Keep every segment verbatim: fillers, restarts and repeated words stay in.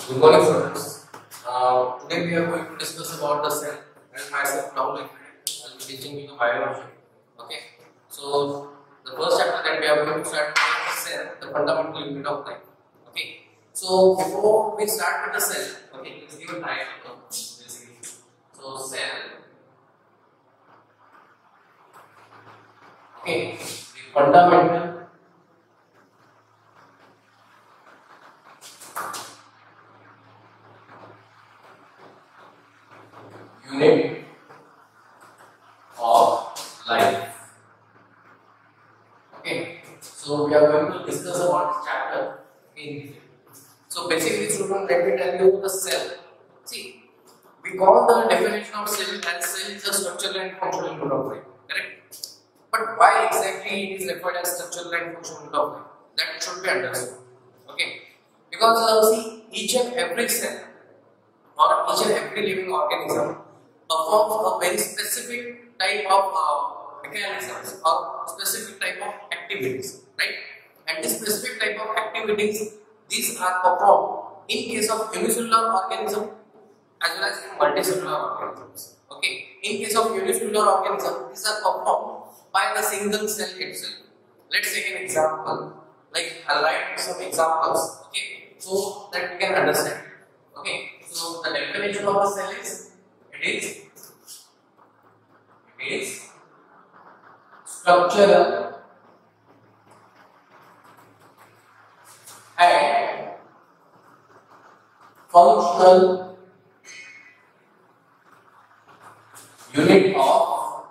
Good morning, students. Uh, today we are going to discuss about the cell, and myself now I will be teaching you biology. Okay. So the first chapter that we are going to start with is cell, the fundamental unit of life. Okay. So before we start with the cell, okay, let's give a title. Basically, so cell. Okay, the fundamental unit of life. Okay, so we are going to discuss about this chapter in detail. So basically, student, let me tell you the cell. See, we call the definition of cell as cell is a structural and functional unit of life. Correct? But why exactly it is referred as structural and functional unit of life? That should be understood. Okay, because uh, see, each and every cell or each and every living organism performs a very specific type of uh, mechanisms or specific type of activities, right? And this specific type of activities, these are performed in case of unicellular organism as well as in multicellular organisms. Okay, in case of unicellular organism, these are performed by the single cell itself. Let's take an example. Like I'll write some examples. Okay, so that we can understand. Okay, so the definition of a cell is it is it is structural and functional unit of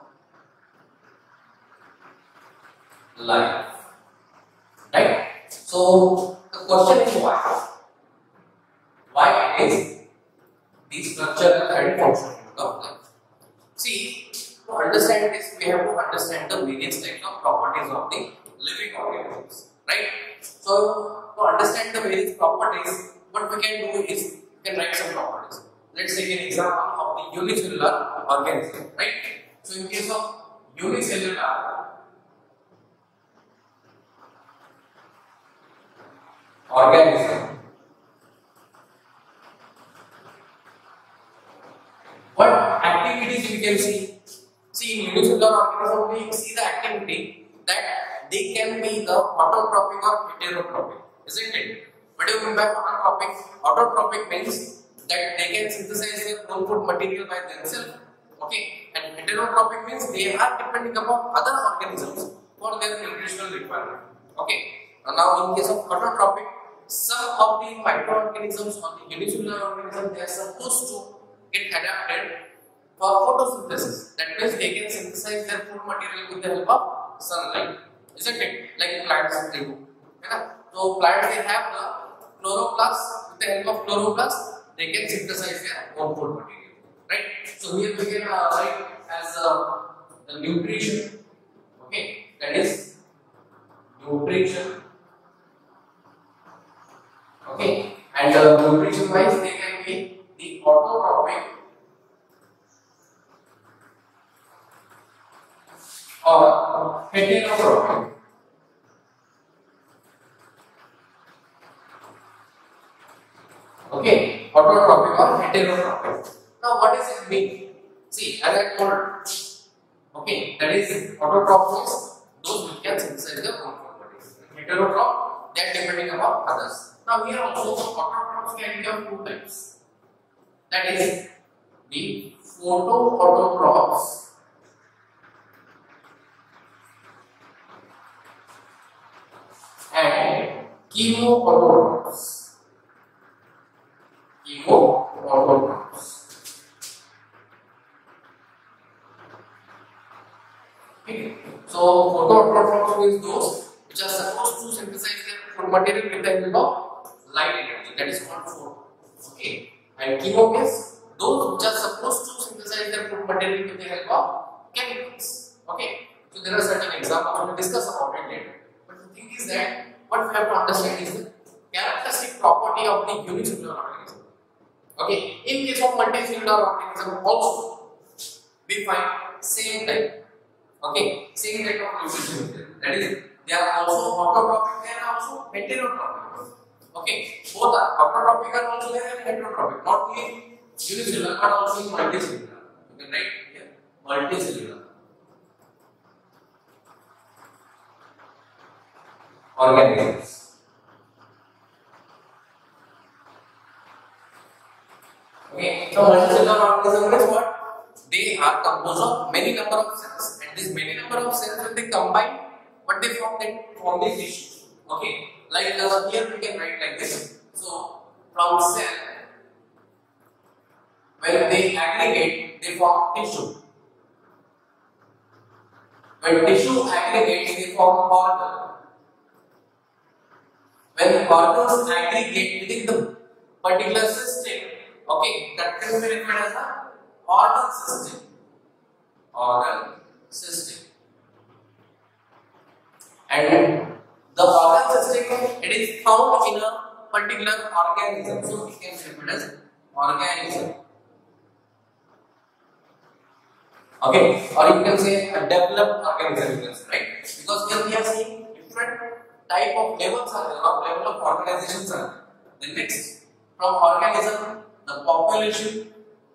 life. Right? So the question is why? Why it is the structural and functional unit of life? See, to understand this, we have to understand the various types of properties of the living organisms, right? So, to understand the various properties, what we can do is we can write some properties. Let's take an example of the unicellular organism, right? So, in case of unicellular organism, what activities we can see? See, in unicellular organism, we see the activity that they can be the autotrophic or heterotrophic, isn't it? What do you mean by autotrophic? Autotrophic means that they can synthesize their own food material by themselves. Okay, and heterotrophic means they are depending upon other organisms for their nutritional requirement. Okay, and now in case of autotrophic, some of the microorganisms or the unicellular organisms, they are supposed to get adapted for photosynthesis. That means they can synthesize their food material with the help of sunlight, isn't it? Like plants do. Yeah? So plants, they have the chloroplasts. With the help of chloroplasts, they can synthesize their own food material, right? So here we can uh, write as uh, the nutrition. Okay, that is nutrition. Okay, and uh, nutrition wise, they can be the autotrophic or heterotrophic. Okay, autotrophic or heterotrophic. Now, what does it mean? See, as I told, okay, that is autotrophs, those which can synthesize their own food material. Heterotroph, they are depending upon others. Now, here also the autotrophs can be of two types. That is the photoautotrophs and chemoautotrophs. Chemoautotrophs. Okay. So photoautotrophs means those which are supposed to synthesize their food material with the help of light energy. That is called photo. Okay. And chemo means those which are supposed to synthesize their food material with the help of chemicals. Okay. So there are certain examples. We will discuss about it later. But the thing is that what we have to understand is the characteristic property of the unicellular organism. Okay. In case of multicellular organism also we find same type. Okay. Same type of nutrition. That is, they are also autotrophic, they are also heterotrophic. Okay, both are autotrophic are also there and heterotrophic. Not only unicellular but also multicellular. You can write here multicellular organisms. Okay, so multicellular organism is what? They are composed of many number of cells, and this many number of cells when they combine, what they form, they form the tissue. Okay, like uh, here we can write like this. So from cell, when they aggregate, they form tissue. When tissue aggregates, they form organ. When organs aggregate within the particular system, okay, that can be referred as the organ system. Organ system. And the organ system, it is found in a particular organism. So we can refer it as organism. Okay, or you can say a developed organism, right? Because here we are seeing different type of levels are there, or level of organizations are there. The next, from organism, the population,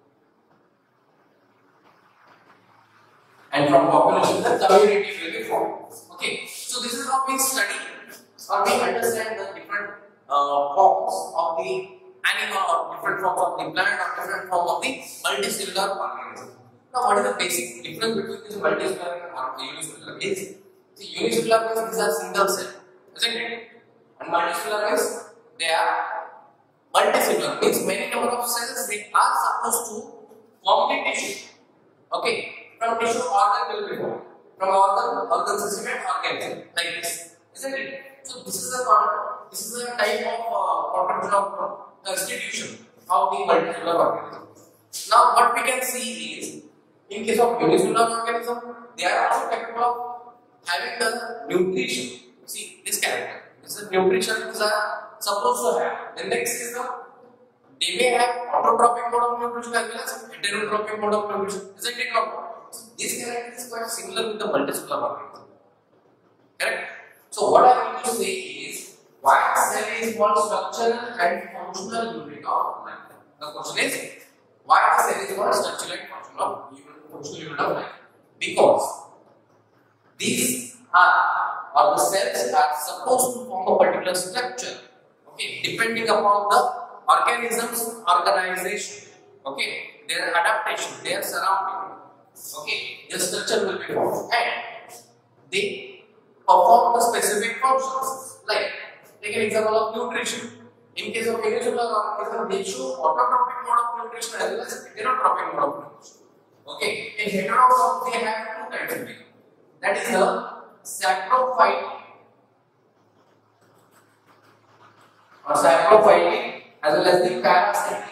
and from population, the community will be formed. Okay, so this is how we study or we understand the different uh, forms of the animal, or different forms of the plant, or different forms of the multicellular organism. Now, what is the basic difference between this multicellular and unicellular? Is the unicellular means these are single cell, isn't it? And multicellular means they are multicellular, means many number of cells they are supposed to form the tissue. Okay, from tissue organ will be formed. From organ, organ system and organism, like this, isn't it? So this is a this is a type of uh, of constitution of the multicellular organism. Now, what we can see is, in case of unicellular organism, they are also capable of having the nutrition. See this character. This is nutrition these are supposed to have. The next is the they may have autotrophic mode of nutrition as well as heterotrophic mode of nutrition. Isn't it not? This character is quite similar with the multicellular organism. Correct? So what I want to say is, why cell is called structural and functional unit of life. The question is, why the cell is called structural and functional unit of life? Because these are, or the cells are supposed to form a particular structure, okay, depending upon the organism's organization, okay, their adaptation, their surrounding, okay, their structure will be formed, and they perform the specific functions. Like, take an example of nutrition. In case of unicellular organism, they show autotrophic mode of nutrition as well as heterotrophic mode of nutrition. Okay, in heterotrophic they have two kinds of things. That is the saprophyte or saprophytic as well as the parasitic.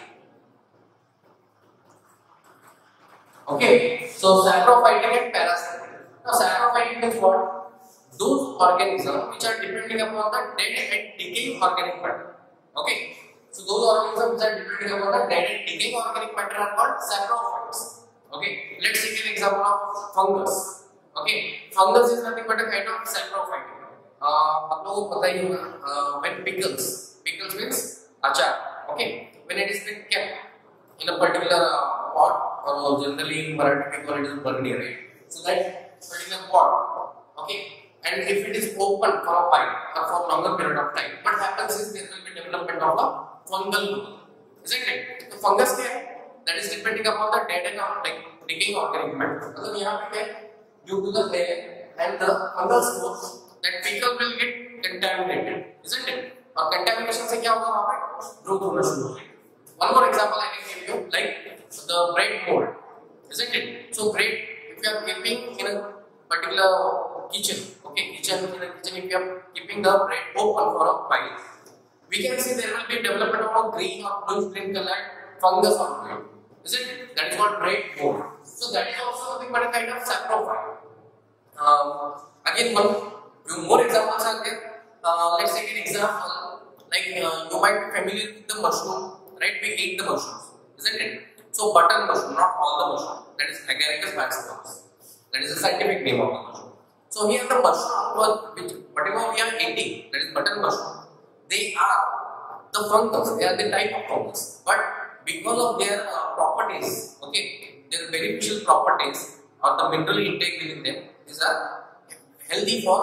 Okay, so saprophytic and parasitic. Now, saprophytic means what? Those organisms which are depending upon the dead and decaying organic matter. Okay, so those organisms which are depending upon the dead and decaying organic matter are called saprophytes. Okay, let's take an example of fungus. Okay, fungus is nothing but a kind of saprophyte. Uh, आप लोगों को पता ही होगा, when pickles, pickles means achar. Okay, when it is been kept in a particular uh, pot, or generally in Marathi we call it as burni, right? So that particular pot, okay, and if it is open for a while or for a longer period of time, what happens is there will be development of a fungal growth, isn't it? So fungus क्या है? That is depending upon the dead and like decaying organic matter. मतलब यहाँ पे क्या है? Due to the air and the fungal spores, that pickle will get contaminated, isn't it? और contamination से क्या होगा वहाँ पे? Growth होना शुरू हो जाएगा. One more example I can give you, like the bread mold, isn't it? So bread, if you are keeping in a particular kitchen, okay, kitchen in a kitchen, if you are keeping the bread open for a while, we can see there will be development of a green or blue green colored fungus on bread, isn't it? That is called bread mold. So that is also nothing but a kind of saprophyte. Um, again, one few more examples are there. Uh, let's take an example. Like uh, you might be familiar with the mushroom, right? We eat the mushrooms, isn't it? So button mushroom, not all the mushroom. That is Agaricus bicycles. That is the scientific name of the mushroom. So here the mushroom, which whatever we are eating, that is button mushroom, they are the fungus, they are the type of fungus, but because of their uh, properties, okay, their beneficial properties or the mineral intake within them is a healthy for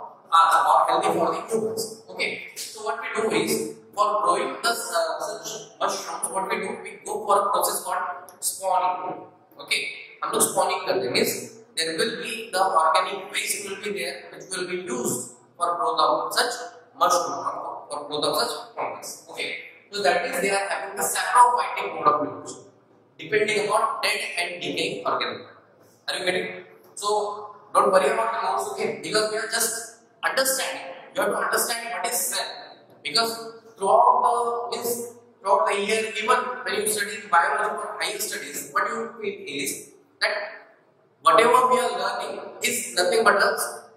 us or healthy for the humans. Okay, so what we do is for growing the uh, such mushrooms, what we do, we go for a process called spawning. Okay, हम लोग spawning करते हैं, means there will be the organic waste will be there which will be used for growth of such mushroom or for growth of such fungus. Okay, so that means they are having the saprophytic mode of nutrition depending upon dead and decaying organism. Are you getting? So don't worry about the notes, okay? Because we are just understanding. You have to understand what is cell. Because throughout the means throughout the year, even when you study biology or higher studies, what you feel is that whatever we are learning is nothing but the,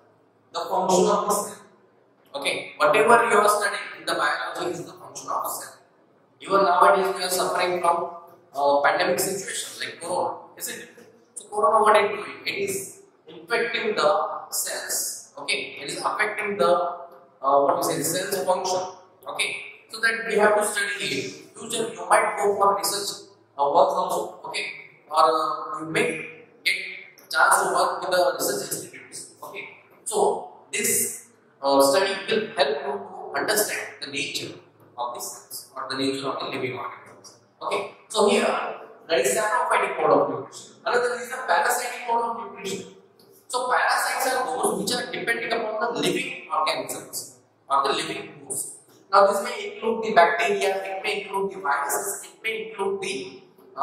the function of the cell. Okay, whatever you are studying in the biology is the function of the cell. Even nowadays we are suffering from uh, pandemic situation like corona, isn't it? So corona, what it doing? It is infecting the cells. Okay, it is affecting the uh, what we say the cell's function. Okay, so that we have to study it. Future you might go for research uh, work also. Okay, or uh, you may get chance to work with the research institutes. Okay, so this uh, study will help you to understand the nature of the cells or the nature of the living organisms. Okay, so here there is saprophytic mode of nutrition. Another is the parasitic mode of nutrition. So parasites are those which are dependent upon the living organisms or the living host. Now this may include the bacteria, it may include the viruses, it may include the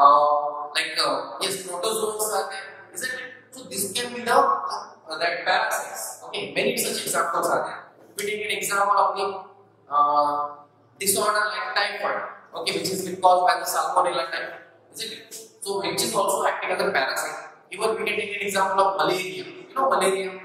uh, like uh, yes protozoans are there, isn't it? So this can be the uh, that parasites. Okay, many such examples are there. We take an example of the uh, disorder like typhoid, okay, which is caused by the Salmonella type, isn't it? So which is also acting as a parasite. Even we can take an example of malaria. You know malaria?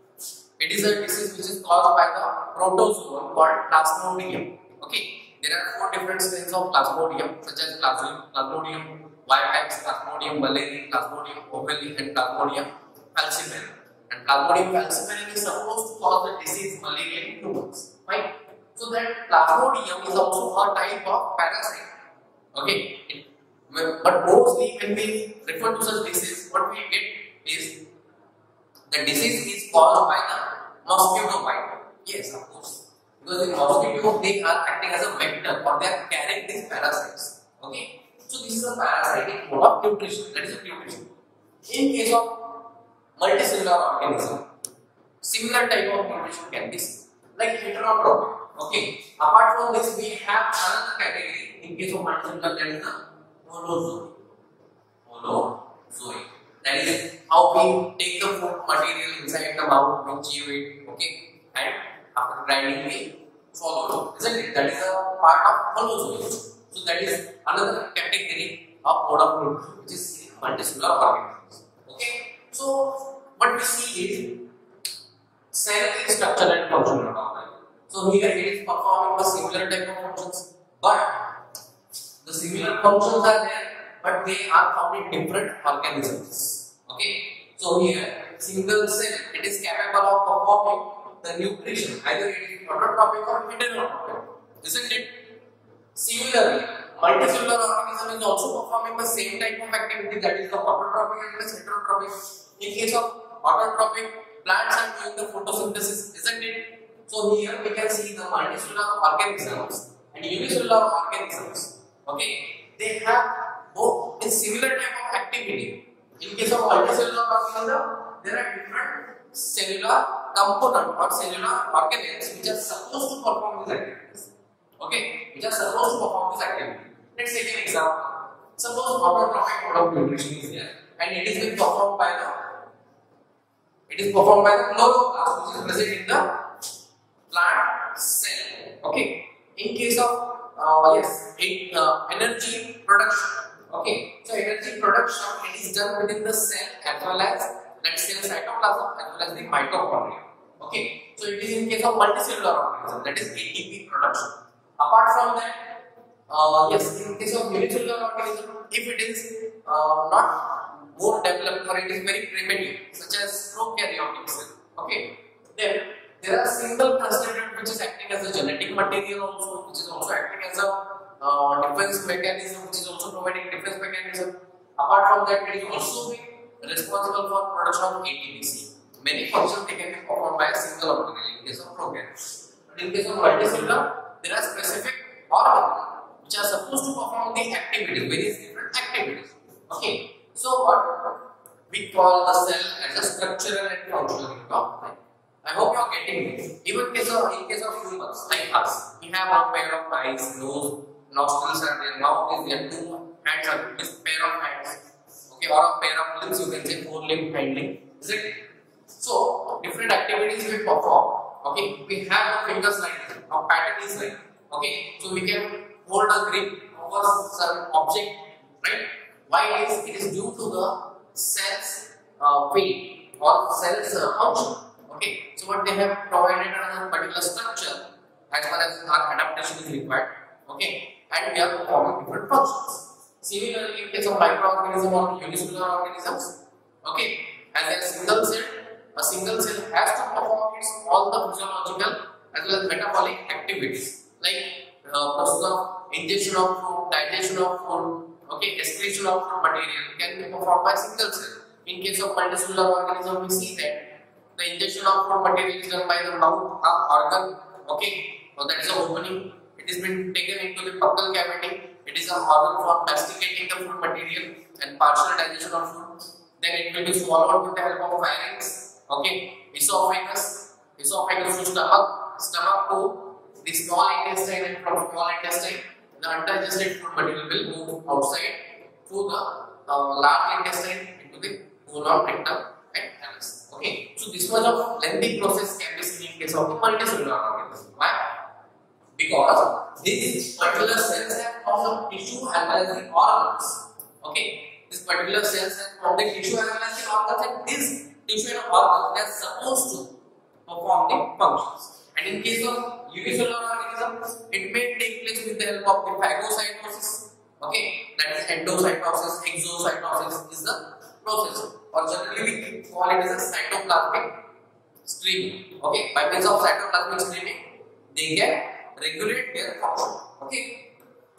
It is a disease which is caused by the protozoan called Plasmodium. Okay, there are four different strains of Plasmodium, such as Plasmodium vivax, Plasmodium malaria, Plasmodium ovale, and Plasmodium falciparum. And Plasmodium falciparum is supposed to cause the disease malaria in humans. Right? So that Plasmodium is also a type of parasite. Okay, it, but mostly when we refer to such disease, what we get is the disease is caused by the mosquito bite. Yes, of course. Because in mosquito they are acting as a vector or they are carrying these parasites. Okay. So this is a parasitic mode of nutrition. That is a nutrition. In case of multicellular organism, similar type of nutrition can be seen. Like heterotrophic. Okay. Apart from this, we have another category in case of multicellular, that is the holozoy. Holozoy. That is how we take the food material inside the mouth, we chew it, okay, and after grinding we swallow it, isn't it? That is a part of holozoy. So that is another category of mode of nutrition which is multicellular organisms. Okay, so what we see is cell is structural and functional organism. So here it is performing the similar type of functions, but the similar functions are there, but they are found in different organisms. Okay, so here single cell, it is capable of performing the nutrition, either it is autotrophic or heterotrophic, isn't it? Similarly, multicellular organism is also performing the same type of activity, that is the autotrophic and the heterotrophic. In case of autotrophic, plants are doing the photosynthesis, isn't it? So here we can see the multicellular organisms and unicellular organisms. Okay, they have both a similar type of activity. In case of multicellular organism, there are different cellular components or cellular organisms which are supposed to perform these activities. Okay, which are supposed to perform this activity. Let's take an example. Suppose autotrophic mode of nutrition is there, and it is being performed by the it is performed by the chloroplast, which is present in the plant cell. Okay, in case of uh, yes, it, uh, energy production. Okay, so energy production, it is done within the cell as well as that cell cytoplasm as well as the mitochondria. Okay, so it is in case of multicellular organism, that is A T P production. Apart from that, uh, yes, in case of unicellular organism, if it is uh, not more developed or it is very primitive, such as prokaryotic cell. Okay, then there are single constituent which is acting as a genetic material also, which is also also acting as a uh, defense mechanism, which is also providing defense mechanism. Apart from that, it is also responsible for production of A T P C. Many functions they can be performed by a single organelle in case of prokaryotes. But in case of multicellular, there are specific organelles which are supposed to perform the activities, various different activities. Okay, so what we call the cell as a structural and functional unit of life. I hope you are getting it. Even in case of in case of humans like us, we have a pair of eyes, nose, nostrils are there, mouth is there, two hands are there, this pair of hands. Okay, or a pair of limbs, you can say four limb, hind limb. Is it? So different activities we perform. Okay, we have the fingers like this, our pattern is like. Okay, so we can hold a grip over some object, right? Why is it is due to the cells uh, weight or cells uh, function. Okay, so what they have provided a particular structure as far as our adaptation is required. Okay, and we are performing different functions. Similarly, in case of microorganism or unicellular organisms, okay, as a single cell, a single cell has to perform its all the physiological as well as metabolic activities like uh, process of ingestion of food, digestion of food, okay, excretion of food material can be performed by single cell. In case of multicellular organism, we see that the ingestion of food material is done by the mouth uh, organ. Okay, so that is an opening. It is been taken into the buccal cavity. It is an organ for masticating the food material and partial digestion of food. Then it will be swallowed with the help of pharynx. Okay, esophagus, esophagus to stomach, stomach to the small intestine, and from small intestine the undigested food material will move outside to the uh, large intestine into the colon, rectum, and anus. Okay, so this much of lengthy process can be seen in case of the multicellular organism. Why? Because these particular cells have formed the tissue as well as the organs. Okay, this particular cells have formed the tissue as well as the organs, and this tissue and organs they are supposed to perform the functions. And in case of unicellular organisms, it may take place with the help of the phagocytosis. Okay, that is endocytosis, exocytosis is the process, or generally we call it as a cytoplasmic streaming. Okay, by means of cytoplasmic streaming, they can regulate their function. Okay,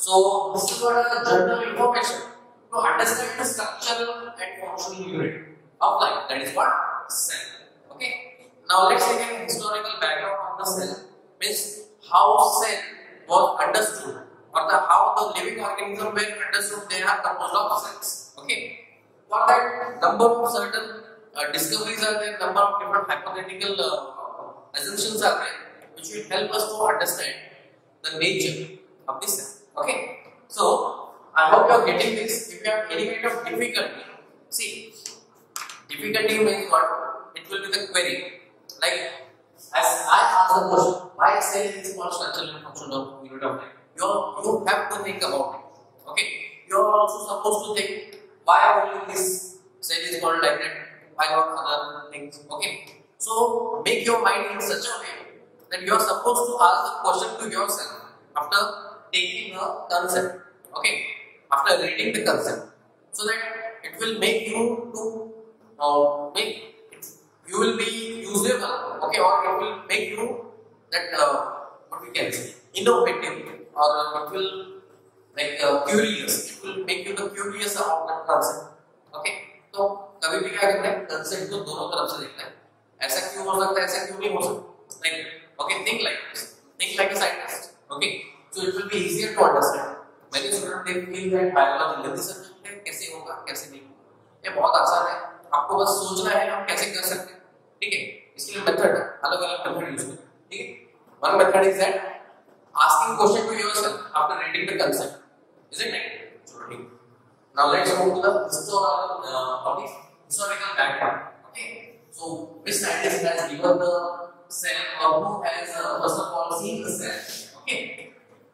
so this is what are the general information to understand the structural and functional unit of life. That is what cell. Okay, now let's take an historical background of the cell. Means how cell was understood, or the how the living organism were understood. They are composed of cells. Okay, for that number of certain uh, discoveries are there, number of different hypothetical uh, assumptions are there, which will help us to understand the nature of the cell. Okay, so I hope you are getting this. If you have any kind of difficulty, see, difficulty means what? It will be the query. Like as I ask the question, why cell is called structural and functional unit of life? You you have to think about it. Okay, you are also supposed to think why only this cell is called like that. Why not other things? Okay, so make your mind in such a way that you are supposed to ask the question to yourself after taking a concept. Okay, after reading the concept, so that it will make you to uh, make it, you will be usable. Okay, or it will make you that uh, what we can say innovative, or uh, it will like uh, curious. It will make you the curious about that concept. Okay, तो कभी भी क्या करते हैं concept को दोनों तरफ से देखना है. ऐसा क्यों हो सकता है, ऐसा क्यों नहीं हो सकता. Like okay, think like this. Think like a scientist. Okay, so it will be easier to understand. Many students they feel that biology जल्दी सब्जेक्ट है, कैसे होगा कैसे नहीं होगा. ये बहुत आसान है, आपको बस सोचना है हम कैसे कर सकते हैं. ठीक है, इसके लिए मेथड अलग अलग मेथड यूज करें. ठीक है, one method is that asking question to yourself after reading the concept. Isn't it? So, now let's move to the historical uh, of the historical background. Okay, so which scientist has given the cell, or who has uh, first of all seen the cell? Okay.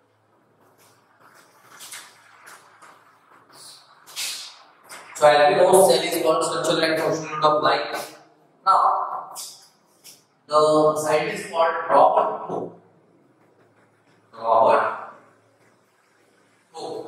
So as we know, cell is called structural and functional unit of life. Now, the scientist called Robert Koch. Robert Koch.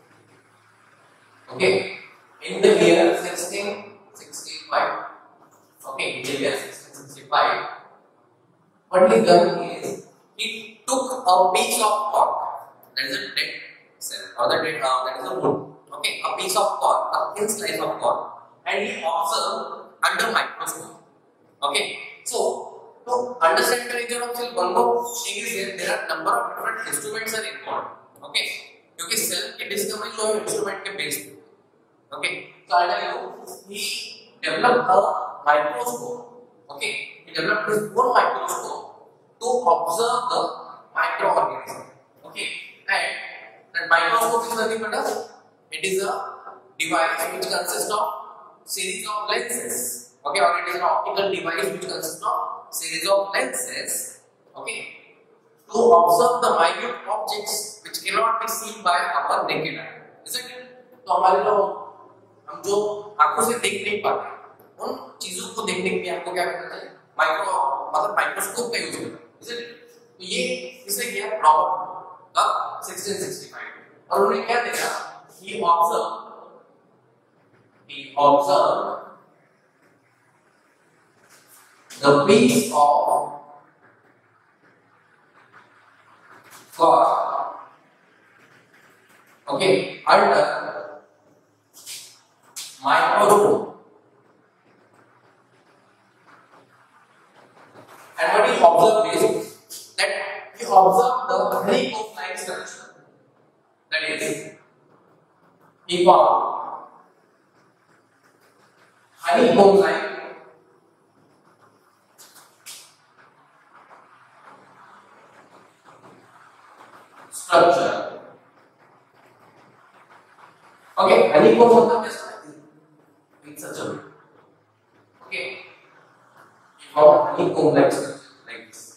Okay, in the year sixteen sixty-five. Okay, in the year sixteen sixty-five, what he done is he took a piece of cork. That is a dead cell or the dead, uh, that is a wood. Okay, a piece of corn, a thin slice of corn, and he observed under microscope. Okay, so to understand the nature of cell, one more thing is that there are number of different instruments are involved. Okay, क्योंकि cell के discovery लो instrument के base. Okay, so I tell you, he developed a microscope. Okay, he developed his own microscope to observe the microorganism. Okay, and that microscope is nothing but a, it is a device which consists of series of lenses. Okay, or it is an optical device which consists of series of lenses. Okay, to observe the minute objects which cannot be seen by our naked eye. Isn't it? तो हमारे लोग हम जो आंखों से देख नहीं पाते उन चीजों को देखने के लिए आपको क्या करना चाहिए? माइक्रो मतलब माइक्रोस्कोप का यूज करना है। Isn't it? तो ये किसने किया? रॉबर्ट का sixteen sixty-five और उन्होंने क्या देखा? He observed he observed the piece of corn, okay, under microscope, and what he observed is that he observed the honeycomb-like structure. That is, he found honeycomb-like structure. Okay, honeycomb मतलब कैसा है? In such a way. Okay, he found honeycomb-like structure like this.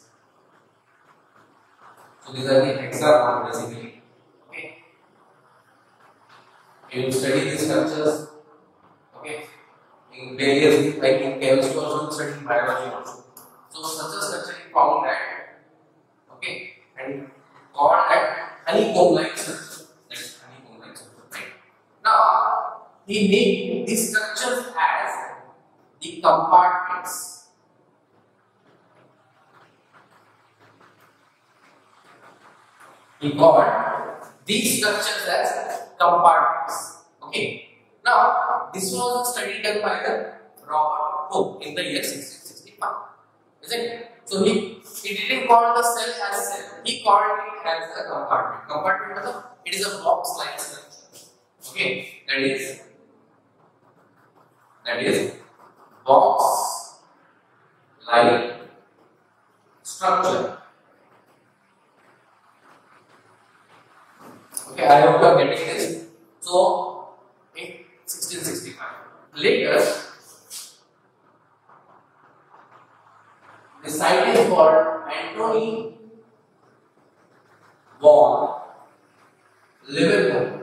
So these are the hexagons basically. Okay, you will study these structures. Okay, in various like in chemistry also, study biology also. So such a structure he found that. Okay, and called that honeycomb-like structure. That's honeycomb-like structure, right? Now, he named these structures as the compartments. He called these structures as compartments. Okay. Now, this was a study done by the Robert Hooke in the year sixteen sixty-five. Isn't it? So he he didn't call the cell as cell. He called it as a compartment. Compartment means it is a box-like structure. Okay, that is that is box-like structure. Okay, I hope you are getting this. So in sixteen sixty-five, later the scientist called Antony von Leeuwenhoek.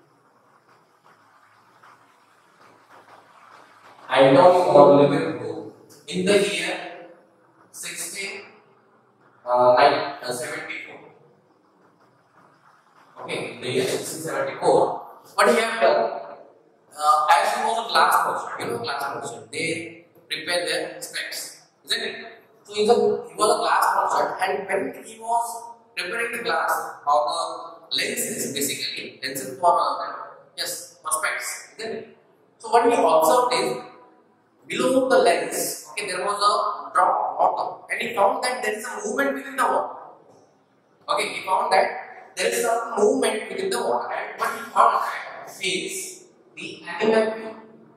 Antony von Leeuwenhoek in the year sixteen seventy-four. Okay, in the year sixteen seventy-four. What he have done? Uh, as he was a glass merchant, you know, glass merchant, they prepare their specs, isn't it? So he was a, he was a glass merchant, and when he was preparing the glass or the lenses, basically lenses for uh, yes, for specs, isn't it? So what he observed is below the lens, okay, there was a drop of water, and he found that there is a movement within the water. Okay, he found that there is some movement within the water, and what he found is the animal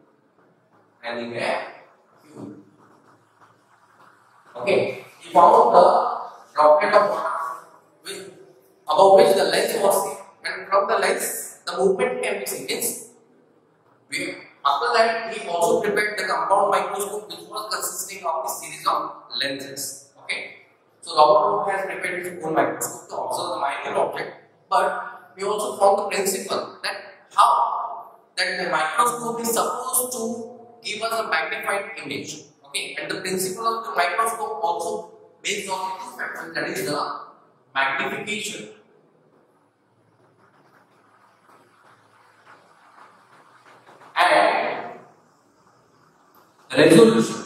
animal. Okay, he found the droplet of water with, above which the lens was seen, and from the lens the movement can be seen. Means, we, after that he also prepared the compound microscope, which was consisting of a series of lenses. Okay, so Robert Hooke has prepared his own microscope to observe the minute object, but we also found the principle that how that the microscope is supposed to give us a magnified image. Okay, and the principle of the microscope also based on two factors, that is the magnification and resolution.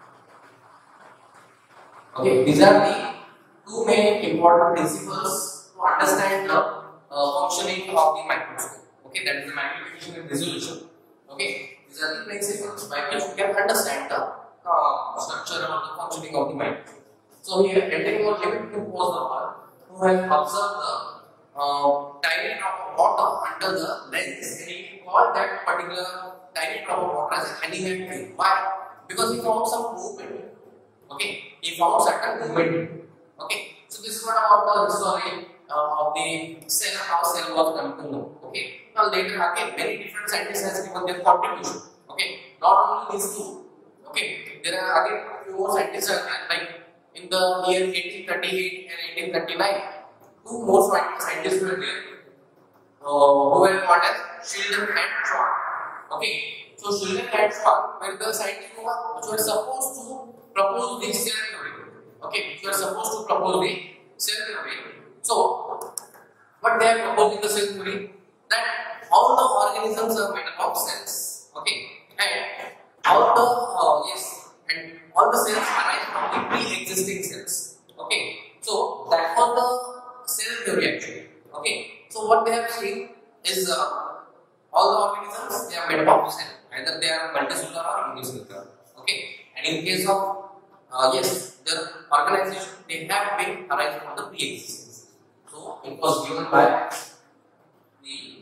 Okay, these are the two main important principles understand the uh, functioning of the microscope. Okay, that is the magnification and resolution. Okay, these are the principles by which we can understand the uh, structure or the functioning of the microscope. So here, entering or limit to was the one who has observed the uh, tiny drop of water under the lens, and he called that particular tiny drop of water as an animate. Why? Because he found some movement. Okay, he found certain movement. Okay, so this is what about the history uh, of the cell, how cell was come to know. Okay, now later again, many different scientists has given their contribution. Okay, not only these two. Okay, there are again few more scientists are like in the year eighteen thirty-eight and eighteen thirty-nine, two more scientists were there uh, who were called as Schilden and Schwann. Okay, so Schilden and Schwann were the scientists who were, which were supposed to propose the cell theory. Okay, which were supposed to propose the cell theory. So, what they are proposing the cell theory, that all the organisms are made up of cells. Okay, and all the uh, yes, and all the cells arise from the pre-existing cells. Okay, so that was the cell theory actually. Okay, so what they have seen is uh, all the organisms they are made up of cells. Either they are multicellular or unicellular. Okay, and in case of uh, yes, the organization they have been arise from the pre-existing. So it was given by the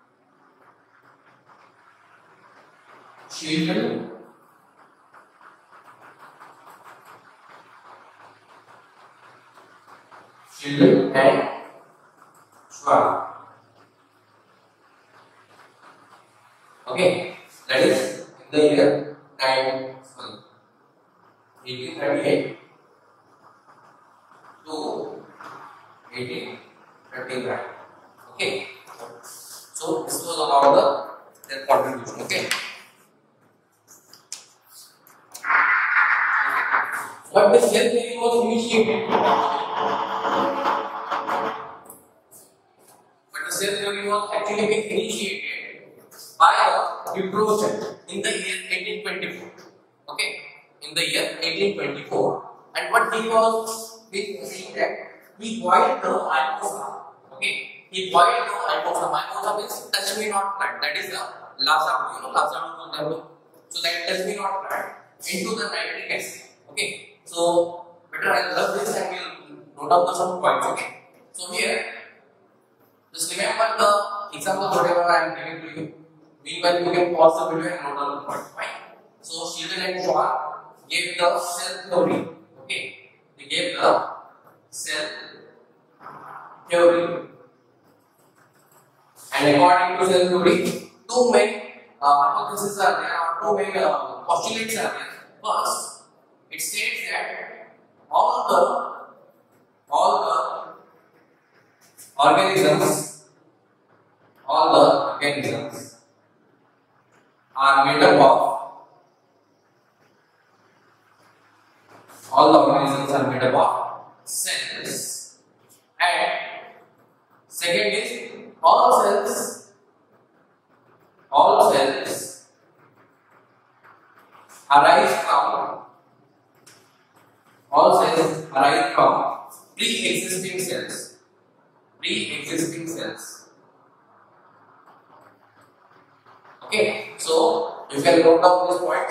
Schilden Schilden and Schwann. Okay, that is in the year eighteen thirty-eight to eighteen thirty-nine. Okay, so this was about the their contribution. Okay, but the cell theory was initiated. But the cell theory was actually being initiated by a Dubreuil in the year eighteen twenty-four. Okay, in the year eighteen twenty-four, and what he was saying that he boiled the mimosa. Okay, he boiled the mimosa. Mimosa means touch me not plant. That is the Lazarus, you know, Lazarus. So that touch me not plant into the nitric acid. Okay, so better I love this and we'll note down the some points. Okay, so here just remember the example whatever I am giving to you. Meanwhile, you can pause the video and note down the points. Fine. So Schilden and Schwann gave the cell theory. Okay, they gave the cell theory, and according to cell theory, two main uh, hypotheses are there, or two main uh, postulates are there. First, it states that all the all the organisms, all the organisms are made up of all the organisms are made up of cells, and second is all cells all cells arise from all cells arise from pre-existing cells pre-existing cells. Okay, so you can note down this point.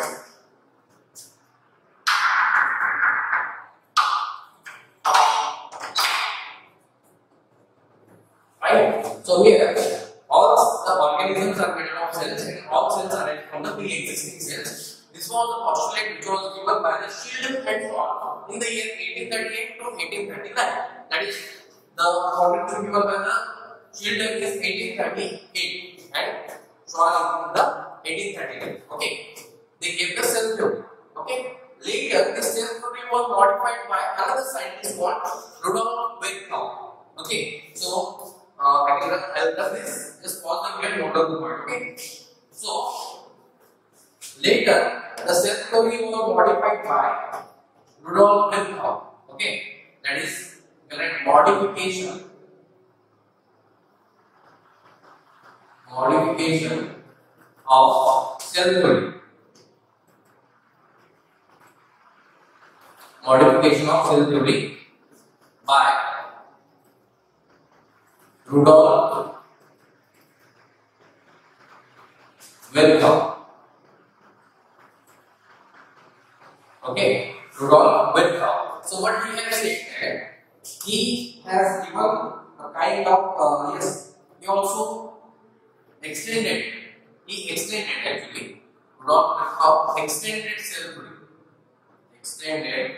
So here, all the organisms are made up of cells, and all cells are derived from the pre-existing cells. This was the postulate which was given by the Schilden and Schwann in the year eighteen thirty-eight to eighteen thirty-nine. That is, the contribution given by the Schilden is eighteen thirty-eight and Schwann in the eighteen thirty-nine. Okay, they gave the cell theory. Okay, later this cell theory was modified by another scientist called Rudolf Virchow. Okay, so Uh, I can help us this. Just pause the video and note down the point. Okay. So later, the cell theory was modified by Rudolf Virchow. Okay, that is correct modification. Modification of cell theory. Modification of cell theory by Rudolf Virchow. Okay, Rudolf Virchow. So what we have said that he has given a kind of uh, yes, he also extended. He extended actually. Rudolf Virchow extended cell theory. Extended.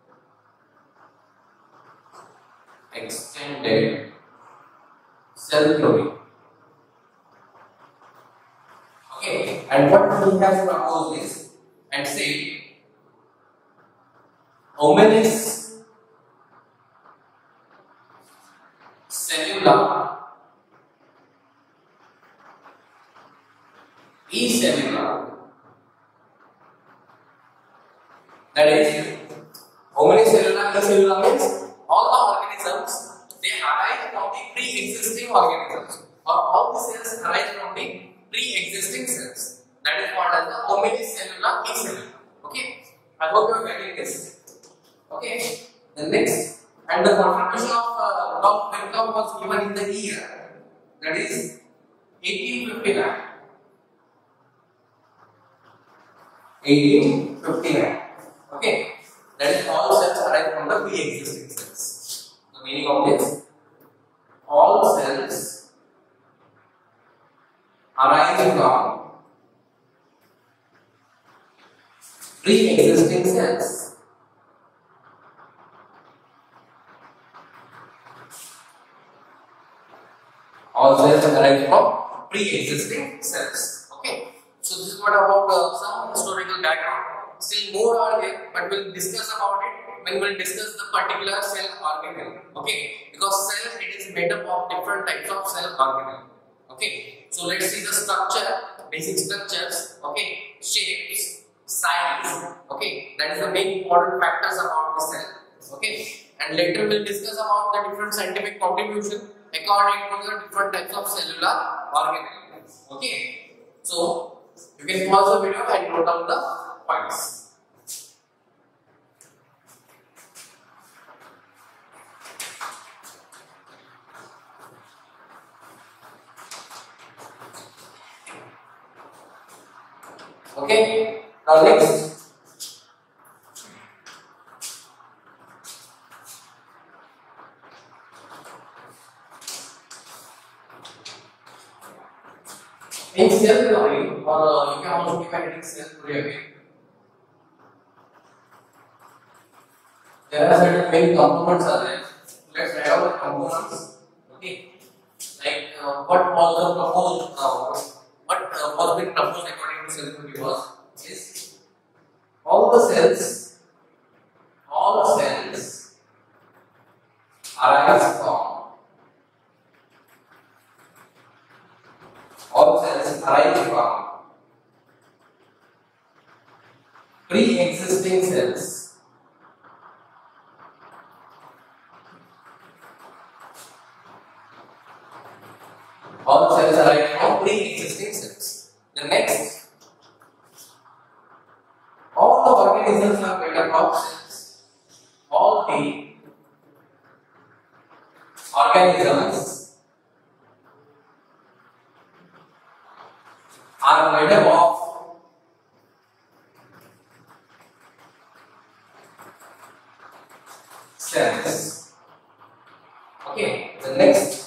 Extended cell theory. Okay, and what he has proposed is and say homogeneous cellular acellular, that is homogeneous cellular acellular means all the organisms they arise from the pre-existing organisms, or all the cells arise from the pre-existing cells. That is called as the homogeneous cellular acellular. Okay, I hope you are getting this. Okay, the next and the contribution of uh, Rudolf Virchow was given in the year, that is eighteen fifty-nine. eighteen fifty-nine. Okay, that is all cells arise from the pre-existing cells. The meaning of this: all cells arise from pre-existing cells. All cells arise from pre-existing cells. Okay, so this is what about uh, some historical background. Still more are there, but we'll discuss about it when we'll discuss the particular cell organelle. Okay, because cell it is made up of different types of cell organelle. Okay, so let's see the structure, basic structures. Okay, shapes, size. Okay, that is the main important factors about the cell. Okay, and later we'll discuss about the different scientific contribution according to the different types of cellular organelle. Okay, so you can pause the video and note down the points. Okay, now next. In cell theory, or uh, you can also define cell theory again. There are certain main components are there. Let's write out the components. Okay, like uh, what was the proposed, uh, what uh, was being proposed according to cell theory was is all the cells, all cells arise from all cells arise from pre-existing cells. All cells arise from pre-existing cells. The next, all the organisms are made up of cells. All the organisms are made up of cells. Okay, the next,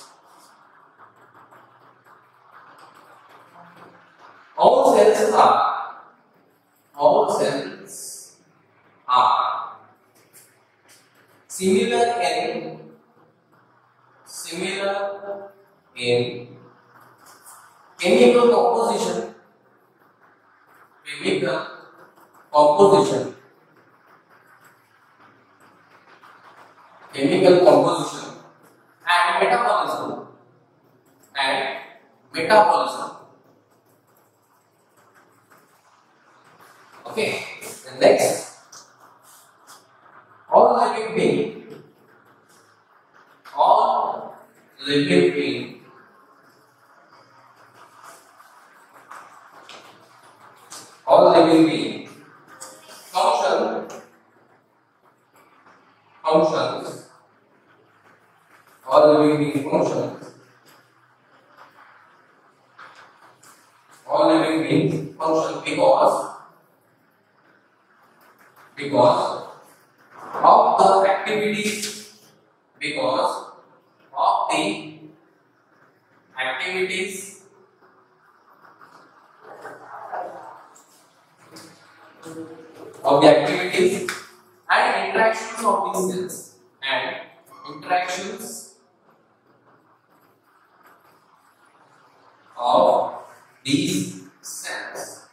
all cells are all cells are similar in similar in chemical composition, chemical composition, chemical composition and metabolism, and metabolism. Okay, the next, all living being, all living being all living being function functions all living being functions because of the activities of the activities and interactions of these cells and interactions of these cells.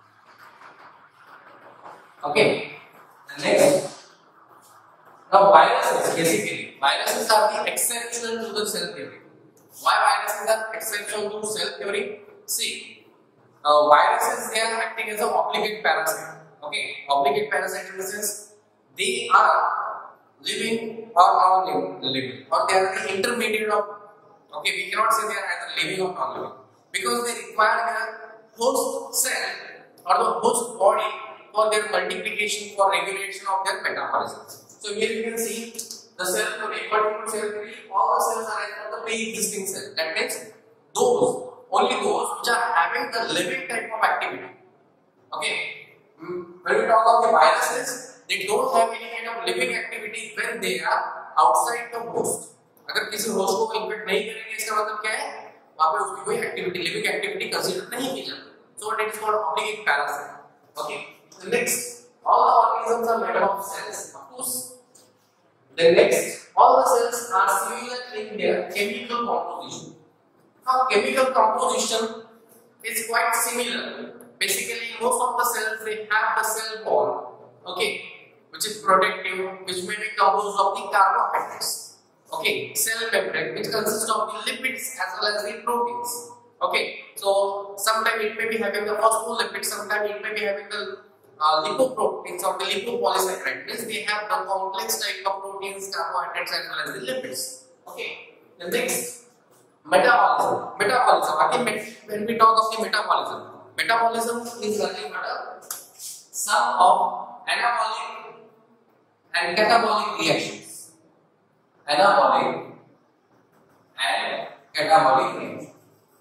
Okay. The next. Now viruses, basically viruses are the exception to the cell theory. Why viruses are exception to cell theory? See, uh, viruses, they are acting as an obligate parasite. Okay, obligate parasite in the sense they are living or non-living, or they are the intermediate of. Okay, we cannot say they are either living or non-living because they require the host cell or the host body for their multiplication, for regulation of their metabolism. So here you can see the cell theory. According to cell theory, all the cells are like the pre-existing cell. That means those, only those which are having the living type of activity. Okay. When we talk of the viruses, they don't have any kind of living activity when they are outside the host. अगर किसी host को infect नहीं करेंगे इसका मतलब क्या है? वहाँ पे उसकी कोई activity, living activity consider नहीं की जाती. So it is called obligate parasite. Okay. The next, all the organisms are made of cells. Of course. The next, all the cells are similar in their chemical composition. Now, chemical composition is quite similar. Basically, most of the cells, they have the cell wall, okay, which is protective, which may be composed of the carbohydrates, okay, cell membrane, which consists of the lipids as well as the proteins, okay. So sometimes it may be having the phospholipids, sometimes it may be having the uh, lipoproteins or the lipopolysaccharide. Means they have the complex type of proteins, carbohydrates as well as the lipids, okay. The next, metabolism. Metabolism. Again, when we talk of the metabolism. Metabolism is nothing but a sum of anabolic and catabolic reactions. Anabolic and catabolic reactions.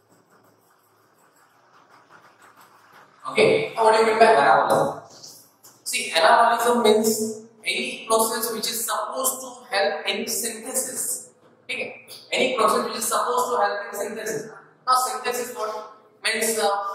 Okay, what do you mean by anabolism? See, anabolism means any process which is supposed to help in synthesis. Okay, any process which is supposed to help in synthesis. Now, synthesis what means? Uh,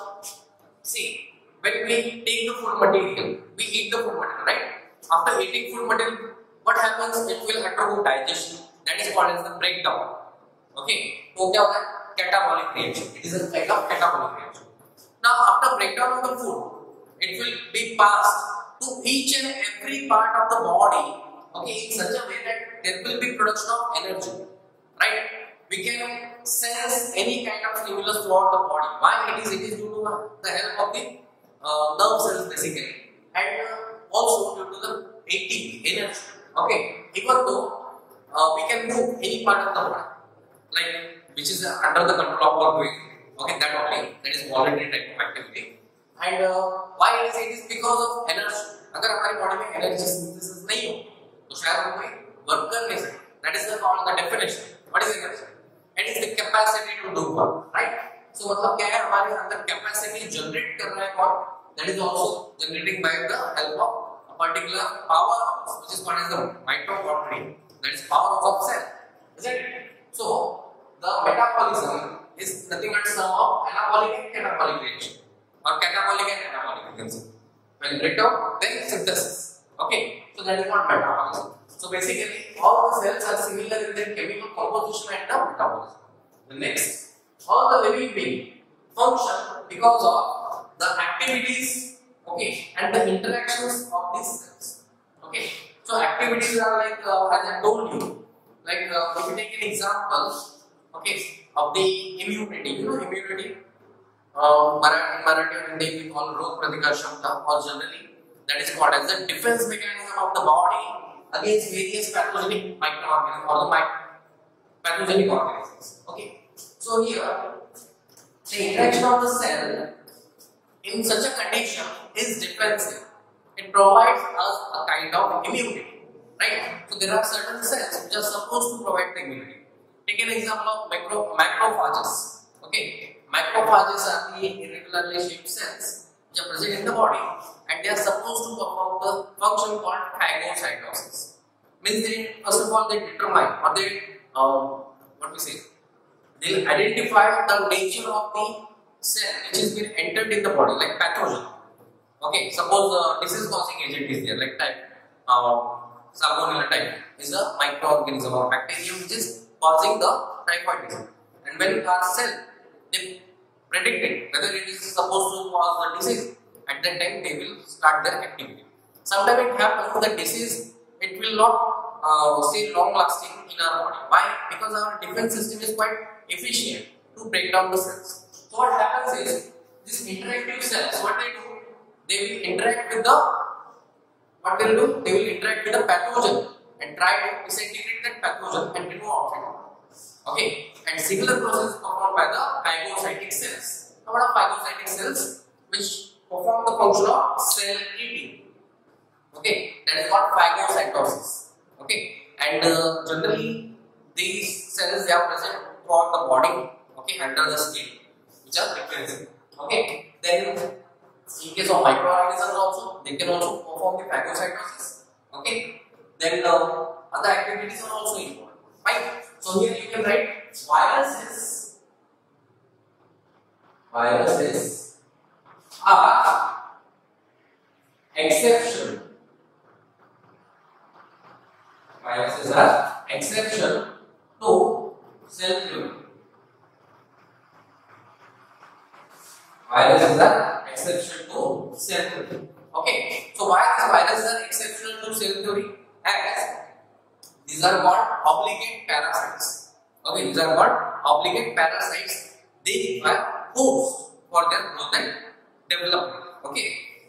See, when we take the food material, we eat the food material, right? After eating food material, what happens? It will undergo digestion. That is called as the breakdown. Okay. So, what is catabolic reaction? It is a type of catabolic reaction. Now, after breakdown of the food, it will be passed to each and every part of the body. Okay, in such a way that there will be production of energy, right? We can sense any kind of stimulus throughout the body. Why it is? It is due to the help of the uh, nerve cells basically, and uh, also due to the A T P, energy. Okay, even though uh, we can move any part of the body, like which is uh, under the control of our brain. Okay, that only, that is voluntary type of activity. And uh, why it is? It is because of energy. अगर हमारी body में energy synthesis नहीं हो, तो शायद हम कोई work कर नहीं सकते. That is the called the definition. What is energy? It is the capacity to do work, right? So मतलब क्या है हमारे अंदर capacity generate कर रहा है कौन? That is also generating by the help of a particular power which is called as the mitochondria. That is power of a cell, isn't it? So the metabolism is nothing but sum of anabolic and catabolic reaction, or catabolic and anabolic you can say. When breakdown, then synthesis. Okay, so that is called metabolism. So basically, all the cells are similar in their chemical composition and the metabolism. The next, all the living beings function because of the activities, okay, and the interactions of these cells. Okay, so activities are like, uh, as I told you, like uh, if you take an example, okay, of the immunity. You know immunity. Uh, in Marathi or Hindi we call Rog Pratikar Shamta, or generally that is called as the defense mechanism of the body against various pathogenic microorganisms or the pathogenic organisms. Okay, so here the interaction of the cell in such a condition is defensive. It provides us a kind of immunity, right? So there are certain cells which are supposed to provide the immunity. Take an example of micro macrophages. Okay, macrophages are the irregularly shaped cells which are present in the body, and they are supposed to perform the function called phagocytosis. Means they first of all they determine or they um, what we say they'll identify the nature of the cell which is been entered in the body, like pathogen. Okay, suppose the uh, disease causing agent is there, like type uh, Salmonella type is a microorganism or bacterium which is causing the typhoid disease. And when our cell they predict it whether it is supposed to cause the disease, at that time they will start their activity. Sometimes it happens the disease it will not uh, stay long lasting in our body. Why? Because our defense system is quite efficient to break down the cells. So what happens is these interactive cells, what they do, they will interact with the what they will do, they will interact with the pathogen and try to disintegrate that pathogen and remove outside. Okay, and similar process is performed by the phagocytic cells. Now what are phagocytic cells? Which perform the function of cell eating. Okay, that is called phagocytosis. Okay, and uh, generally these cells they are present throughout the body. Okay, under the skin, which are represented. Okay, then in case of microorganisms also, they can also perform the phagocytosis. Okay, then uh, other activities are also important. Fine. So here you can write viruses. Viruses are exception. Viruses are exception to cell theory. Viruses are exception to cell theory. Okay, so why these viruses are exceptional to cell theory? As these are called obligate parasites. Okay, these are called obligate parasites. They require host for their growth and development. Okay,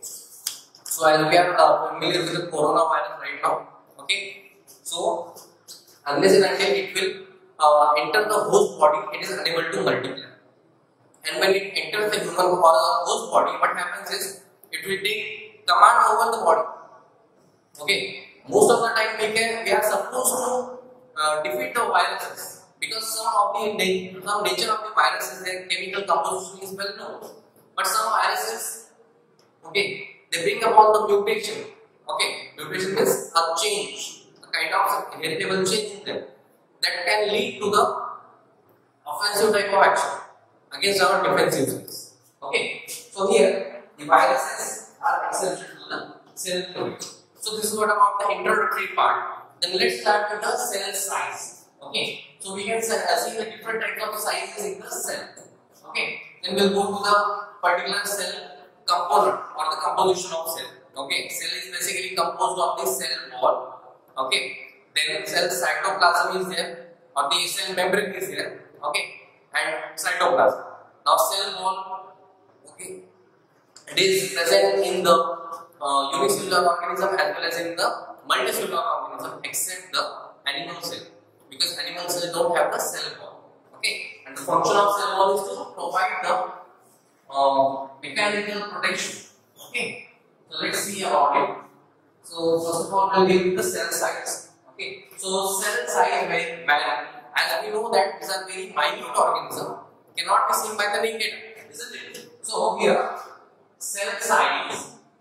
so as we are uh, familiar with the coronavirus right now. Okay, so unless and until it will uh, enter the host body, it is unable to multiply. And when it enters the human or the host body, what happens is it will take command over the body. Okay, most of the time we can we are supposed to uh, defeat the viruses because some of the some nature of the viruses their chemical composition is well known. But some viruses, okay, they bring about the mutation. Okay, mutation means a change, a kind of heritable change in them that can lead to the offensive type of action against our defensive cells. Okay, so here the viruses are exception to the cell theory. So this is what about the introductory part. Then let's start with the cell size. Okay, so we can see the different types of sizes in the cell. Okay, then we'll go to the particular cell component or the composition of cell. Okay, cell is basically composed of the cell wall. Okay, then cell cytoplasm is there or the cell membrane is there. Okay, and cytoplasm. Now cell wall, okay, it is present in the uh, unicellular organism as well as in the multicellular organism except the animal cell, because animal cells don't have the cell wall. Okay, and the function of cell wall is to provide the uh, mechanical protection. Okay, so let's see about it. So first of all we'll deal with the cell size. Okay, so cell size may vary. As we know that these are very minute organism, cannot be seen by the naked eye, isn't it? So here, cell size,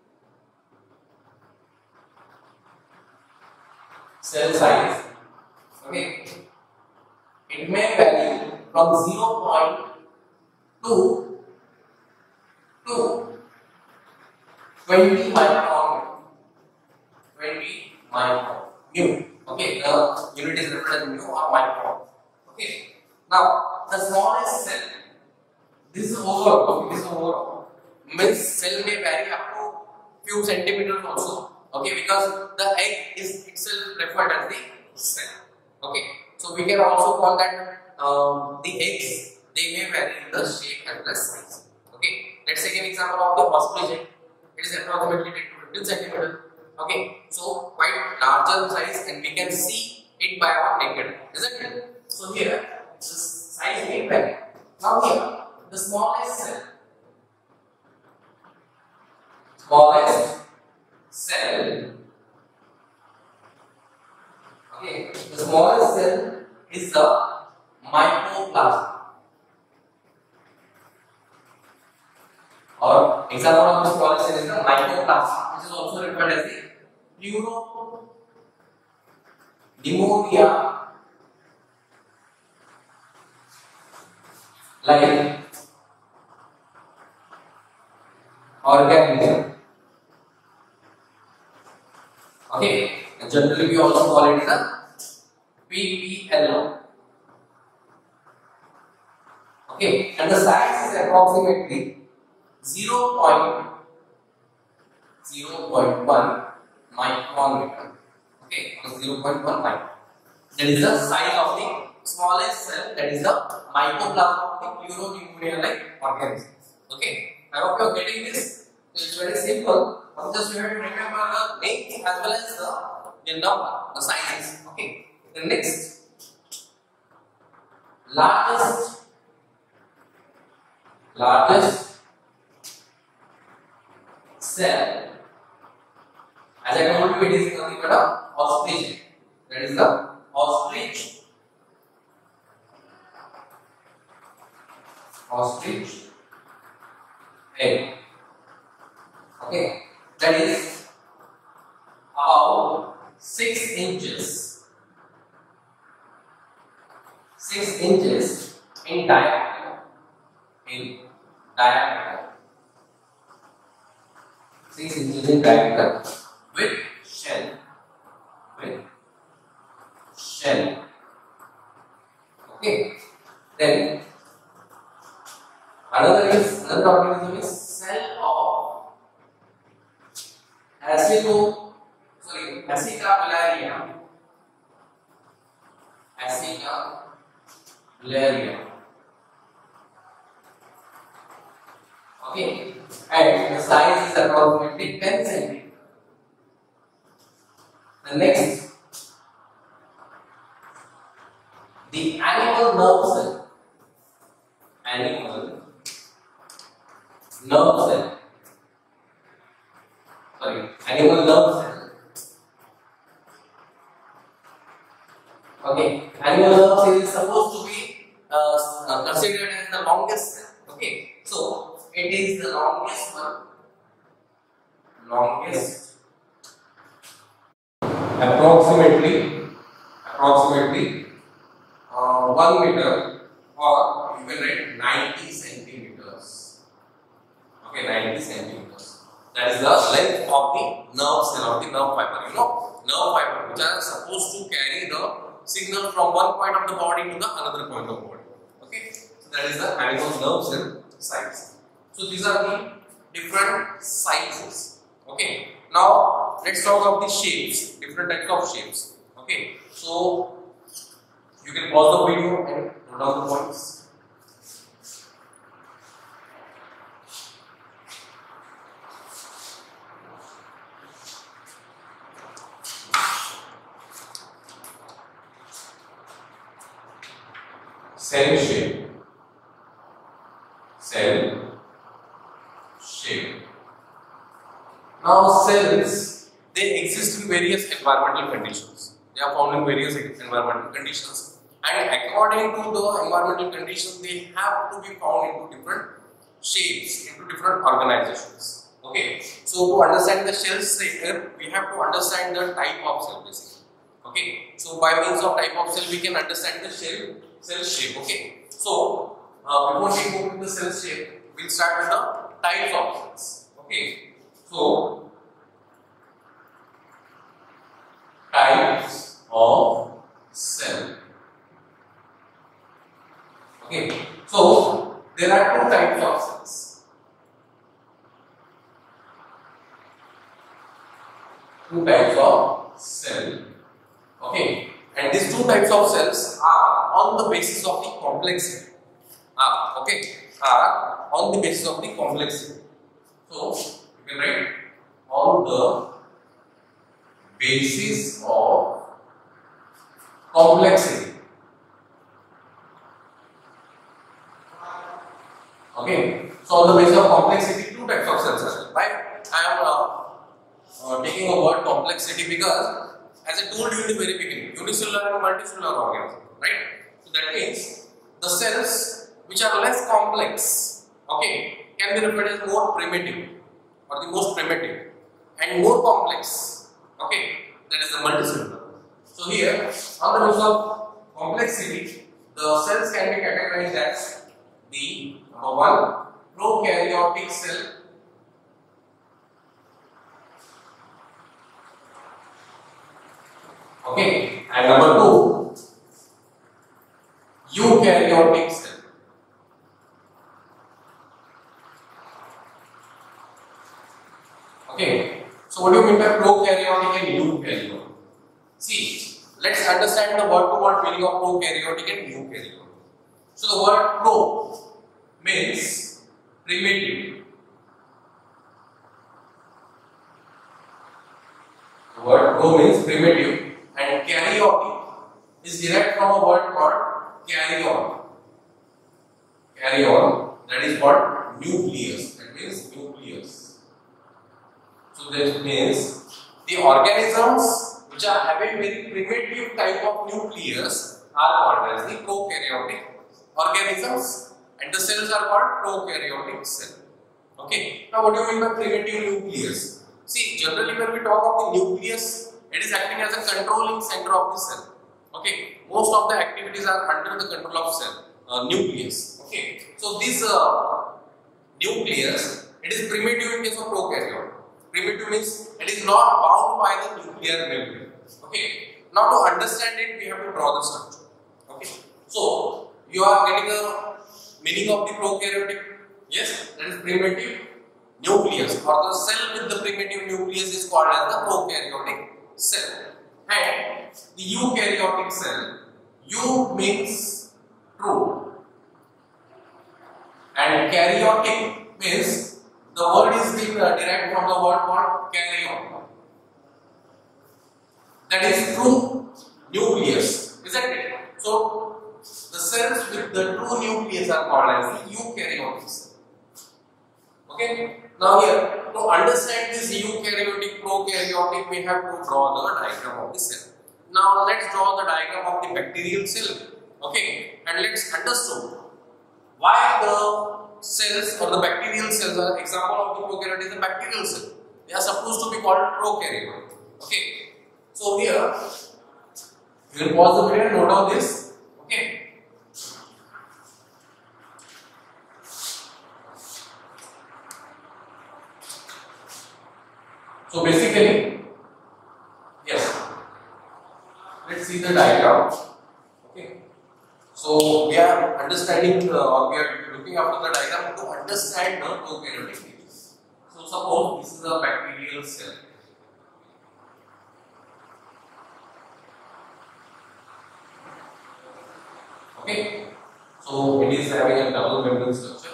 cell size, okay, it may vary from zero point two to twenty micron, twenty micron, mu. Okay, the unit is referred as mu or micron. Okay, now the smallest cell, this is overall, okay, this is overall, means cell may vary up to few centimeters also. Okay, because the egg is itself referred as the cell. Okay, so we can also call that um, the eggs, they may vary in the shape as well as size. Okay, let's take an example of the hospital. It is approximately ten to fifteen centimeters. Okay, so quite larger size and we can see it by our naked eye, isn't it? So here, the size may vary. Now here, the smallest cell, smallest cell, okay, the smallest cell is the mycoplasma. Or example of the smallest cell is the mycoplasma, which is also referred as the pleuroplasm. pneumonia, like organism. Okay, and generally we also call it the P P L. Okay, and the size is approximately zero point one micrometer. Okay, zero point one micron. That is the size of the smallest cell. That is the mycoplasma of the pleuropneumonia-like organisms. Okay, I hope you are getting this. It's very simple. Just you have to remember the name as well as the, the number, the sizes. Okay. The next, largest, largest cell. As I told you, it is nothing but a ostrich. That is the ostrich. Ostrich egg. Okay. That is about six inches, six inches in diameter, in diameter, six inches in diameter, with shell, with shell. Okay. Then another is another organism is cell of Acido, sorry, Acetobacteria, Acetobacteria. Okay, and the size is approximately ten centimeters. The next, the animal nerve cell, animal nerve cell. Sorry, animal nerve cell. Okay, animal nerve cell is supposed to be uh, considered as the longest cell. Okay, so it is the longest one, longest, approximately, approximately uh, one meter, or you can write ninety centimeters. Okay, ninety centimeters. That is the length of the nerve cell, of the nerve fiber. You know, nerve fiber which are supposed to carry the signal from one point of the body to the another point of the body. Okay, so that is the animal nerve cell size. So these are the different sizes. Okay, now let's talk about the shapes, different types of shapes. Okay, so you can pause the video and note down the points. Cell shape, cell shape. Now cells, they exist in various environmental conditions. They are found in various environmental conditions, and according to the environmental conditions, they have to be found into different shapes, into different organizations. Okay, so to understand the cell shape, we have to understand the type of cell basically. Okay, so by means of type of cell, we can understand the cell cell shape. Okay, so uh, before we go to the cell shape, we'll start with the types of cells. Okay, so types of cell. Okay, so there are two types of cells. Two types of cell. Okay, and these two types of cells are on the basis of the complexity. Ah, okay, are on the basis of the complexity. So you can write on the basis of complexity. Okay, so on the basis of complexity, two types of cells are there, right? I am uh, uh, taking a word complexity because, as I told you in the very beginning, unicellular and multicellular organism, right? So that means the cells which are less complex, okay, can be referred as more primitive or the most primitive, and more complex, okay, that is the multicellular. So So here, on the basis of complexity, the cells can be categorized as the number one prokaryotic cell, okay, and number two eukaryotic cell. Okay, so what do you mean by prokaryotic and eukaryotic? See, let's understand the word to word meaning of prokaryotic and eukaryotic. So the word pro means primitive. The word pro means primitive, and karyotic is derived from a word called karyon. Karyon, that is what nucleus. That means nucleus. So that means the organisms which are having very primitive type of nucleus are called as the prokaryotic organisms, and the cells are called prokaryotic cell. Okay. Now, what do you mean by primitive nucleus? See, generally when we talk of the nucleus, it is acting as a controlling center of the cell. Okay. Most of the activities are under the control of cell uh, nucleus. Okay. So this uh, nucleus, it is primitive in case of prokaryote. Primitive means it is not bound by the nuclear membrane. Okay. Now to understand it, we have to draw the structure. Okay. So you are getting a meaning of the prokaryotic. Yes, that is primitive nucleus, or the cell with the primitive nucleus is called as the prokaryotic cell. And the eukaryotic cell, eu means true, and karyotic means the word is being uh, derived from the word called karyon. That is true nucleus, isn't it? So the cells with the true nucleus are called as the eukaryotic cell. Okay. Now here, to understand this eukaryotic, prokaryotic, we have to draw the diagram of the cell. Now let's draw the diagram of the bacterial cell. Okay, and let's understand why the cells or the bacterial cells are example of the prokaryote is the bacterial cell. They are supposed to be called prokaryote. Okay, so here you will pause the video and note down this. Okay. So basically, yes, let's see the diagram. Okay. So we are understanding uh, or we are looking after the diagram to understand the prokaryotic phase. So suppose this is a bacterial cell. Okay. So it is having a double membrane structure.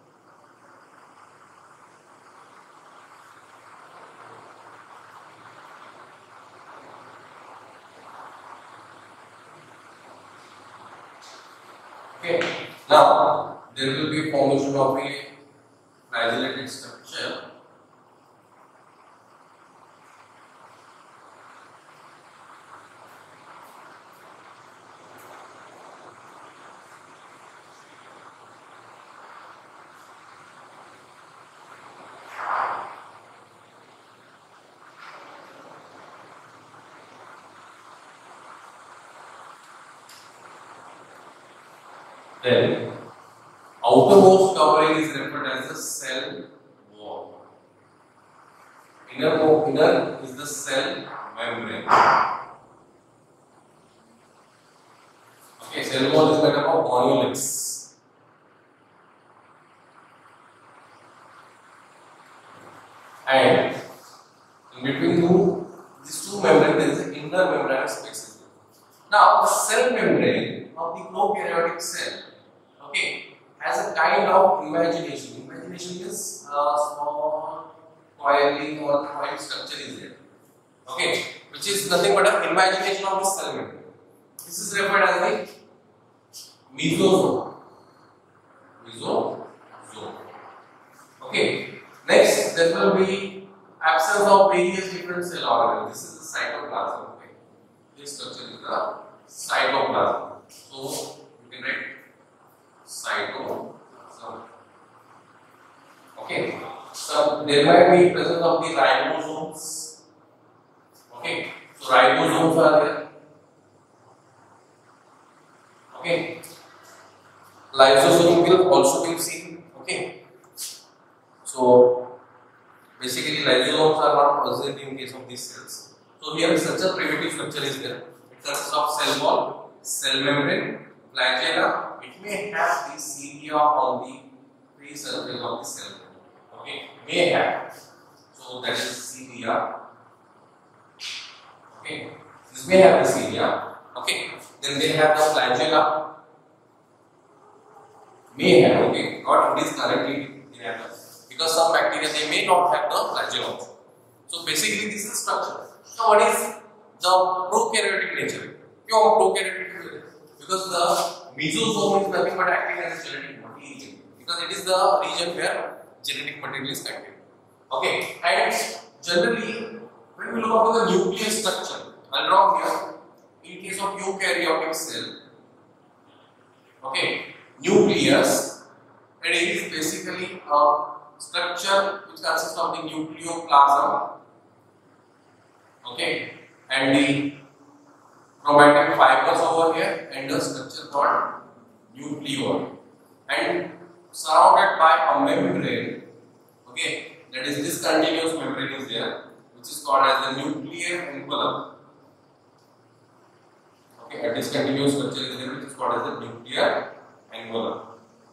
Okay. Now there will be formation of a flagellated structure. Then outermost covering is referred as the cell wall. Inner, inner is the cell membrane. Okay, cell wall is made up of monoliths. And in between two, these two membranes, there is an inner membranous space. Now, the cell membrane of the prokaryotic cell, okay, has a kind of imagination. Imagination is a small coiling or coiled structure is there, okay, which is nothing but an imagination of the cell membrane. This is referred as the mesosome. Mesosome. Okay. Next, there will be absence of various different cell organelles. This is the cytoplasm. Okay. This structure is the cytoplasm. So you can write cytoplasm. Okay. So there might be presence of the ribosomes. Okay. So ribosomes are there. Okay, lysosome will also be seen. Okay, so basically lysosomes are not present in case of these cells. So here such a primitive structure is there. It consists of cell wall, cell membrane, flagella. It may have the cilia on the free surface of the cell. Okay, may have. So that is cilia. Okay, this may have the cilia. Okay, then they have the flagella. May have. Okay, got it is correctly they have the, because some bacteria they may not have the flagella. So basically this is structure. So what is the prokaryotic nature? Pure prokaryotic nature. Because the mesosome is nothing but acting as a genetic material. Because it is the region where genetic material is contained. Okay, and generally when we look at the nucleus structure, I'll draw here in case of eukaryotic cell. Okay, nucleus, it is basically a structure which consists of the nucleoplasm. Okay, and the chromatin fibers over here, and the structure called nucleoli, and surrounded by a membrane. Okay, that is this continuous membrane is there, which is called as the nuclear envelope. Okay, a discontinuous structure is there, which is called as the nuclear envelope.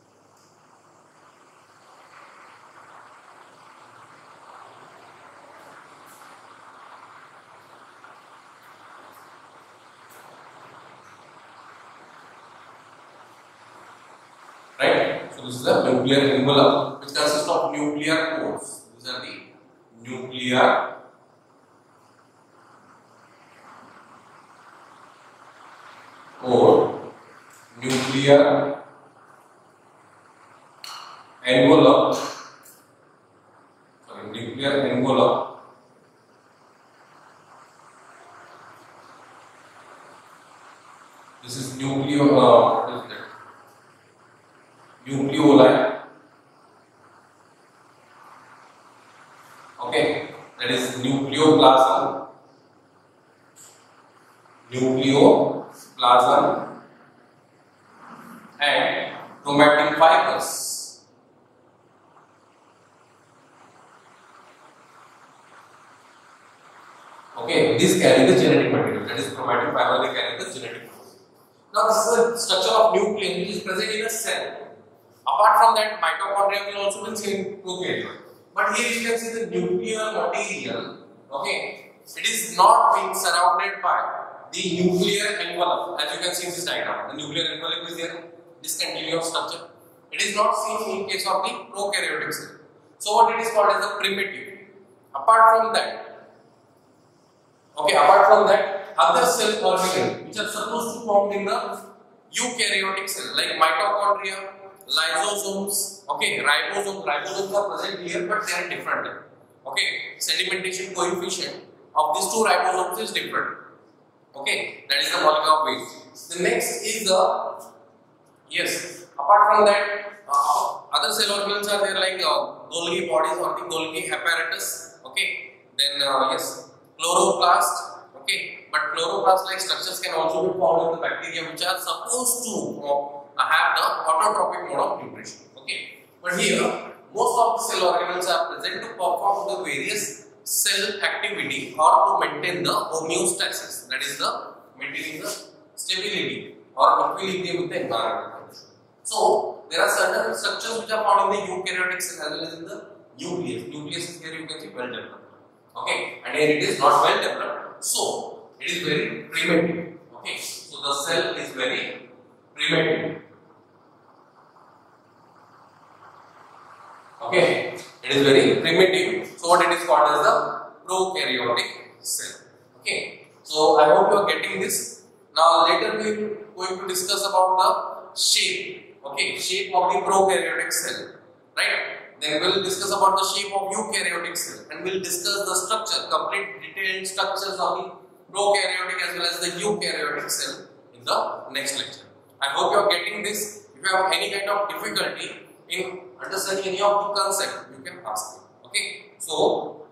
Right? So this is the nuclear envelope, which consists of nuclear pores. These are the nuclear pore, nuclear envelope, sorry, nuclear envelope. This is nucleo, uh, what is that? Nucleoli. Okay, that is nucleoplasm. Nucleoplasm and chromatin fibers. Okay, these carry the genetic material. That is chromatin fiber. They carry the genetic material. Now, this is the structure of nucleus which is present in a cell. Apart from that, mitochondria will also be seen in prokaryote. But here you can see the nuclear material. Okay, it is not being surrounded by the nuclear envelope. As you can see in this diagram, the nuclear envelope is there. This continuous structure. It is not seen in case of the prokaryotic cell. So what it is called as the primitive. Apart from that, okay, apart from that, other cell organelles which are supposed to form in the eukaryotic cell, like mitochondria, lysosomes, okay, ribosomes. Ribosomes are present here, but they are different. Okay, sedimentation coefficient of these two ribosomes is different. Okay, that is the molecular weight. The next is the, yes, apart from that, uh, other cell organelles are there, like uh, Golgi bodies or the Golgi apparatus. Okay, then uh, yes, chloroplast. Okay, but chloroplast-like structures can also be found in the bacteria, which are supposed to uh, have the autotrophic mode of nutrition. Okay, but here most of the cell organelles are present to perform the various cell activity or to maintain the homeostasis. That is the maintaining the stability or equilibrium with the environment. So there are certain structures which are found in the eukaryotic cell as well as in the nucleus. Nucleus is here you can see well developed. Okay, and here it is not well developed. So it is very primitive. Okay, so the cell is very primitive. Okay, it is very primitive. So what it is called as the prokaryotic cell. Okay, so I hope you are getting this. Now later we are going to discuss about the shape. Okay, shape of the prokaryotic cell. Right. Then we will discuss about the shape of eukaryotic cell, and we will discuss the structure, complete detailed structures of the prokaryotic as well as the eukaryotic cell in the next lecture. I hope you are getting this. If you have any kind of difficulty in understanding any of the concept, you can ask me. Okay, so